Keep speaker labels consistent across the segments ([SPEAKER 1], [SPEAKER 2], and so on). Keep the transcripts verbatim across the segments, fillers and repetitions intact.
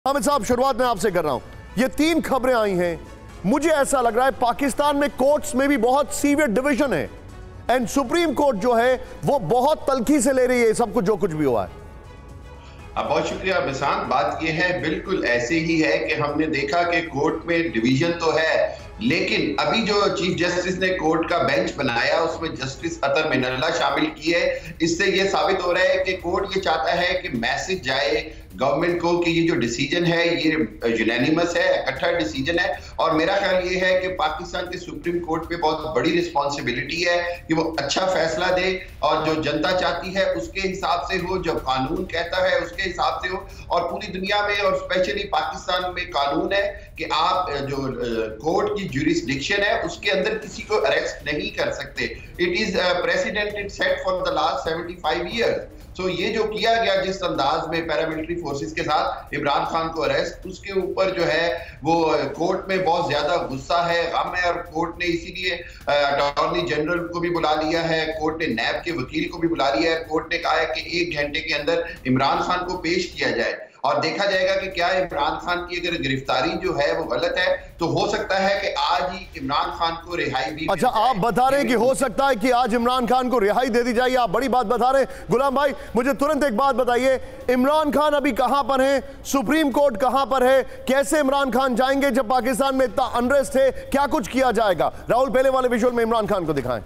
[SPEAKER 1] हामिद साहब, शुरुआत में आपसे कर रहा हूं। ये तीन खबरें आई हैं, मुझे ऐसा लग रहा है पाकिस्तान में कोर्ट्स में भी बहुत सीवियर डिवीजन है एंड सुप्रीम कोर्ट जो है वो बहुत तल्खी से ले रही है सब कुछ जो कुछ भी हुआ है।
[SPEAKER 2] बहुत शुक्रिया बिशांत। बात यह है बिल्कुल ऐसे ही है कि हमने देखा कि कोर्ट में डिवीजन तो है, लेकिन अभी जो चीफ जस्टिस ने कोर्ट का बेंच बनाया उसमें जस्टिस अतर मिनल्ला शामिल की है। इससे यह साबित हो रहा है कि कोर्ट ये चाहता है कि मैसेज जाए गवर्नमेंट को कि ये जो डिसीजन है ये यूनानिमस है, इकट्ठा डिसीजन है। और मेरा ख्याल ये है कि पाकिस्तान के सुप्रीम कोर्ट पे बहुत बड़ी रिस्पॉन्सिबिलिटी है कि वो अच्छा फैसला दे और जो जनता चाहती है उसके हिसाब से हो, जो कानून कहता है उसके हिसाब से हो। और पूरी दुनिया में और स्पेशली पाकिस्तान में कानून है कि आप जो कोर्ट की ज्यूरिसडिक्शन है उसके अंदर किसी को अरेस्ट नहीं कर सकते। It is precedent set for the last seventy five years. तो ये जो किया गया जिस अंदाज में पैरामिलिट्री फोर्सेस के साथ इमरान खान को अरेस्ट, उसके ऊपर जो है वो कोर्ट में बहुत ज्यादा गुस्सा है, गम है। और कोर्ट ने इसीलिए अटॉर्नी जनरल को भी बुला लिया है, कोर्ट ने नैब के वकील को भी बुला लिया है। कोर्ट ने कहा है कि एक घंटे के अंदर इमरान खान को पेश किया जाए और देखा जाएगा कि क्या इमरान खान की अगर गिरफ्तारी जो है वो गलत है तो हो सकता है कि आज ही इमरान खान को रिहाई भी।
[SPEAKER 1] अच्छा, आप बता रहे हैं कि हो सकता है कि आज इमरान खान को रिहाई दे दी जाए, आप बड़ी बात बता रहे हैं। गुलाम भाई, मुझे तुरंत एक बात बताइए, इमरान खान अभी कहां पर हैं? सुप्रीम कोर्ट कहां पर है? कैसे इमरान खान जाएंगे जब पाकिस्तान में इतना अनरेस्ट है? क्या कुछ किया जाएगा? राहुल, पहले वाले विजुअल में इमरान खान को दिखाएं।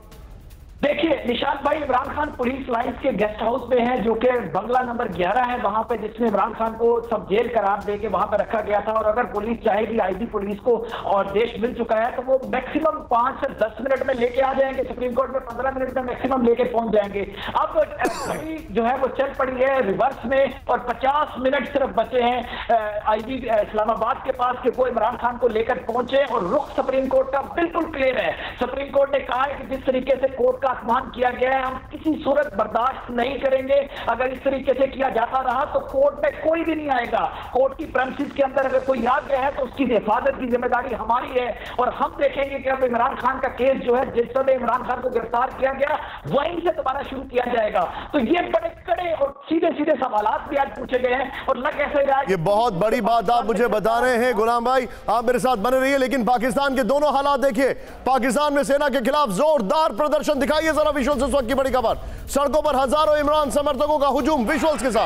[SPEAKER 3] देखिए निशांत भाई, इमरान खान पुलिस लाइन्स के गेस्ट हाउस में है जो कि बंगला नंबर ग्यारह है, वहां पे जिसमें इमरान खान को सब जेल करार दे के वहां पे रखा गया था। और अगर पुलिस चाहेगी, आईबी पुलिस को और देश मिल चुका है तो वो मैक्सिमम पांच से दस मिनट में लेके आ जाएंगे सुप्रीम कोर्ट में, पंद्रह मिनट में मैक्सिमम लेके पहुंच जाएंगे। अब घड़ी जो है वो चल पड़ी है रिवर्स में और पचास मिनट सिर्फ बचे हैं आईबी इस्लामाबाद के पास कि वो इमरान खान को लेकर पहुंचे। और रुख सुप्रीम कोर्ट का बिल्कुल क्लियर है। सुप्रीम कोर्ट ने कहा है कि जिस तरीके से कोर्ट का अपमान किया गया है हम किसी सूरत बर्दाश्त नहीं करेंगे। अगर इस तरीके से किया जाता रहा तो कोर्ट में कोई भी नहीं आएगा। कोर्ट की प्रेमिसेस के अंदर अगर कोई आ गया है तो उसकी हिफाजत की जिम्मेदारी हमारी है। और हम देखेंगे कि अब इमरान खान का केस जो है जिस समय इमरान खान को गिरफ्तार किया गया वहीं से दोबारा शुरू किया जाएगा। तो ये बड़े कड़े और सीधे सीधे सवालात भी आज पूछे गए हैं और लग कैसे रहा है।
[SPEAKER 1] ये बहुत बड़ी बात आप मुझे बता रहे हैं गुलाम भाई, आप मेरे साथ बने रहिए। लेकिन पाकिस्तान के दोनों हालात देखिए। पाकिस्तान में सेना के खिलाफ जोरदार प्रदर्शन दिखाइए जरा विजुअल्स। इस वक्त की बड़ी खबर, सड़कों पर हजारों इमरान समर्थकों का हुजूम विजुअल्स के साथ।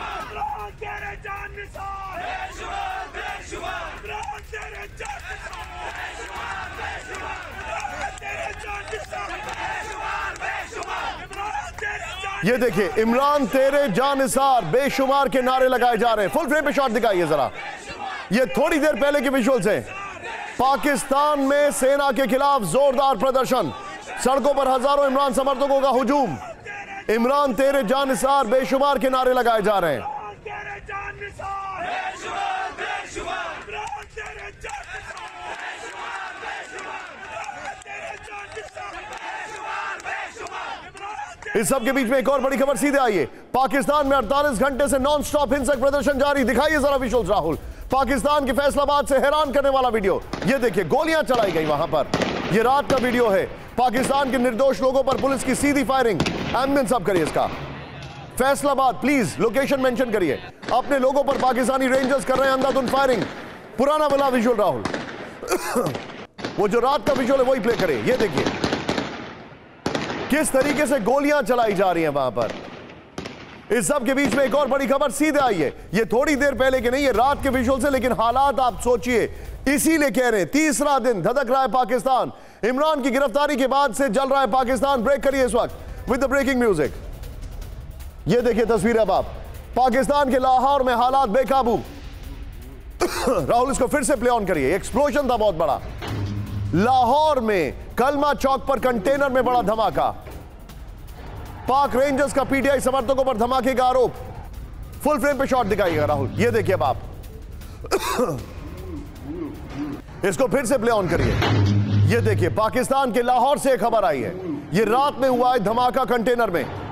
[SPEAKER 1] ये देखिए, इमरान तेरे जानिसार बेशुमार के नारे लगाए जा रहे हैं। फुल फ्रेम पे शॉट दिखाइए जरा। ये थोड़ी देर पहले के विजुअल्स हैं। पाकिस्तान में सेना के खिलाफ जोरदार प्रदर्शन, सड़कों पर हजारों इमरान समर्थकों का हुजूम, इमरान तेरे जानिसार बेशुमार के नारे लगाए जा रहे हैं। इस सब के बीच में एक और बड़ी खबर सीधे आई है। पाकिस्तान में अड़तालीस घंटे से नॉन स्टॉप हिंसक प्रदर्शन जारी। दिखाइए जरा विजुअल्स राहुल। पाकिस्तान के फैसलाबाद से हैरान करने वाला वीडियो, ये देखिए, गोलियां चलाई गई वहां पर। ये रात का वीडियो है। पाकिस्तान के निर्दोष लोगों पर पुलिस की सीधी फायरिंग। एम्बियंस आप करिए इसका। फैसलाबाद, प्लीज लोकेशन मेंशन करिए। अपने लोगों पर पाकिस्तानी रेंजर्स कर रहे हैं अंधाधुंध फायरिंग। पुराना वाला विजुअल राहुल वो जो रात का विजुअल है वही प्ले करिए। ये देखिए किस तरीके से गोलियां चलाई जा रही हैं वहां पर। इस सब के बीच में एक और बड़ी खबर सीधे आई है। ये थोड़ी देर पहले के नहीं, ये रात के विजुअल से, लेकिन हालात आप सोचिए। इसीलिए कह रहे हैं तीसरा दिन धधक रहा है पाकिस्तान। इमरान की गिरफ्तारी के बाद से जल रहा है पाकिस्तान। ब्रेक करिए इस वक्त विद द ब्रेकिंग म्यूजिक। ये देखिए तस्वीर अब आप, पाकिस्तान के लाहौर में हालात बेकाबू। राहुल, इसको फिर से प्ले ऑन करिए। एक्सप्लोजन था बहुत बड़ा लाहौर में, कलमा चौक पर कंटेनर में बड़ा धमाका। पाक रेंजर्स का पीटीआई समर्थकों पर धमाके का आरोप। फुल फ्रेम पे शॉट दिखाइएगा राहुल। ये देखिए अब आप इसको फिर से प्ले ऑन करिए। ये देखिए पाकिस्तान के लाहौर से खबर आई है। ये रात में हुआ है धमाका कंटेनर में।